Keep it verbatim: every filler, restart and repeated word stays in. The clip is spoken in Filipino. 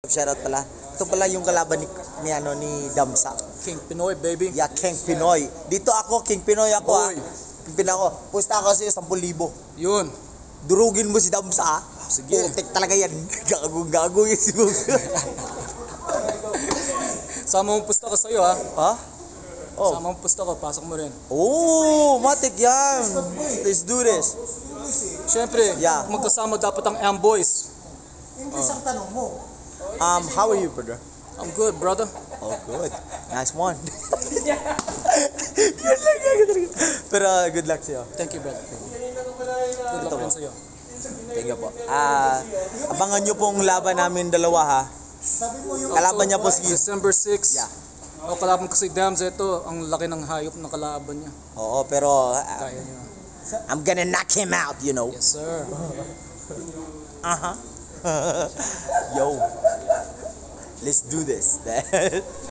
Shoutout pala. Ito pala yung kalaban ni, ni, ano, ni Damsa. King Pinoy, baby. Yeah, King Pinoy. Dito ako, King Pinoy ako ah. Boy. King Pinoy ako. Pusta ako sa'yo, sampu libo. Yun. Durugin mo si Damsa ah. Sige. Putik talaga yan. Gago-gago yung si Sama mong pusta ko sa'yo, ha? Ha? Oh. Sama mong pusta ko, pasok mo rin. Oh, matik yan. Let's do this. Siyempre, Yeah. magkasama dapat ang M-Boys. English ang tanong mo. Um, how are you, brother? I'm good, brother. Oh, good. Nice one. Good luck, good luck. Pero uh, good luck sa'yo. Thank you, brother. Good luck rin sa'yo. Thank you po. Ah, abangan nyo pong laban namin dalawa ha. Kalaban niya po si... December sixth. Yeah. O, kalaban ko si Dams. Ito, ang laki ng hayop ng kalaban niya. Oo, pero... Uh, Kaya niya. I'm gonna knock him out, you know. Yes, sir. Uh-huh. Yo. Let's do this.